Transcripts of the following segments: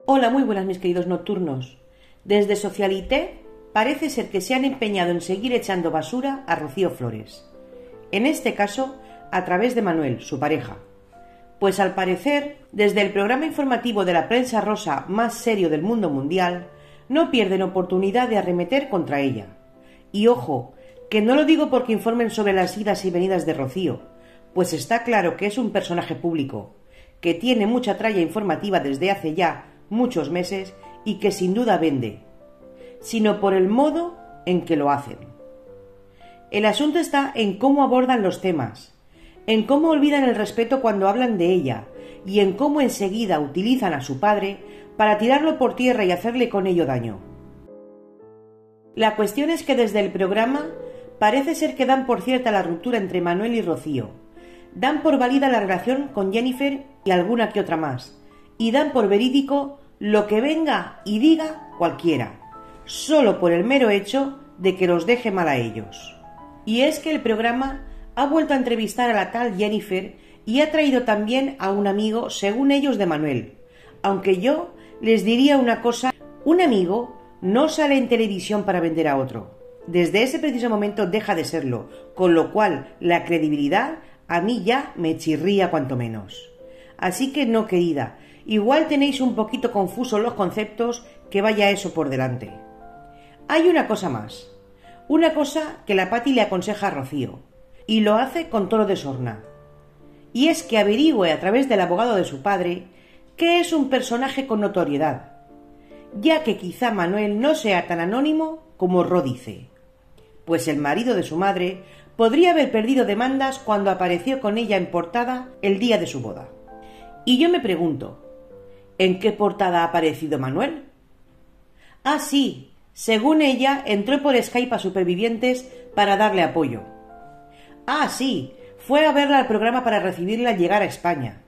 Hola, muy buenas mis queridos nocturnos. Desde Socialité parece ser que se han empeñado en seguir echando basura a Rocío Flores. En este caso, a través de Manuel, su pareja. Pues al parecer, desde el programa informativo de la prensa rosa más serio del mundo mundial, no pierden oportunidad de arremeter contra ella. Y ojo, que no lo digo porque informen sobre las idas y venidas de Rocío, pues está claro que es un personaje público, que tiene mucha tralla informativa desde hace ya muchos meses y que sin duda vende, sino por el modo en que lo hacen. El asunto está en cómo abordan los temas, en cómo olvidan el respeto cuando hablan de ella y en cómo enseguida utilizan a su padre para tirarlo por tierra y hacerle con ello daño. La cuestión es que desde el programa parece ser que dan por cierta la ruptura entre Manuel y Rocío, dan por válida la relación con Jennifer y alguna que otra más, y dan por verídico lo que venga y diga cualquiera, solo por el mero hecho de que los deje mal a ellos. Y es que el programa ha vuelto a entrevistar a la tal Jennifer y ha traído también a un amigo, según ellos, de Manuel, aunque yo les diría una cosa: un amigo no sale en televisión para vender a otro. Desde ese preciso momento deja de serlo, con lo cual la credibilidad a mí ya me chirría cuanto menos. Así que no, querida, igual tenéis un poquito confusos los conceptos, que vaya eso por delante. Hay una cosa más, una cosa que la Pati le aconseja a Rocío, y lo hace con tono de sorna, y es que averigüe a través del abogado de su padre que es un personaje con notoriedad, ya que quizá Manuel no sea tan anónimo como Ro dice, pues el marido de su madre podría haber perdido demandas cuando apareció con ella en portada el día de su boda. Y yo me pregunto, ¿en qué portada ha aparecido Manuel? Ah, sí, según ella, entró por Skype a Supervivientes para darle apoyo. Ah, sí, fue a verla al programa para recibirla al llegar a España.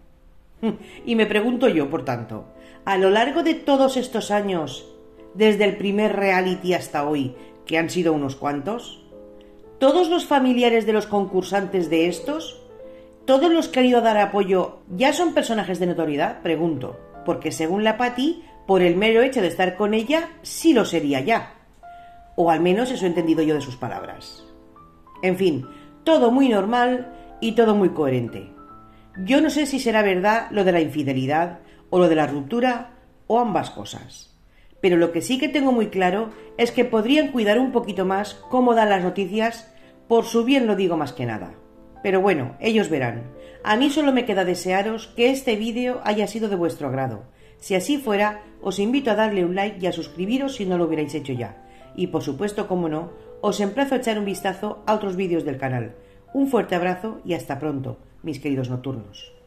Y me pregunto yo, por tanto, a lo largo de todos estos años, desde el primer reality hasta hoy, que han sido unos cuantos, ¿todos los familiares de los concursantes de estos, todos los que han ido a dar apoyo, ya son personajes de notoriedad? Pregunto, porque según la Pati, por el mero hecho de estar con ella, sí lo sería ya. O al menos eso he entendido yo de sus palabras. En fin, todo muy normal y todo muy coherente. Yo no sé si será verdad lo de la infidelidad o lo de la ruptura o ambas cosas. Pero lo que sí que tengo muy claro es que podrían cuidar un poquito más cómo dan las noticias, por su bien lo digo más que nada. Pero bueno, ellos verán. A mí solo me queda desearos que este vídeo haya sido de vuestro agrado. Si así fuera, os invito a darle un like y a suscribiros si no lo hubierais hecho ya. Y por supuesto, como no, os emplazo a echar un vistazo a otros vídeos del canal. Un fuerte abrazo y hasta pronto, mis queridos nocturnos.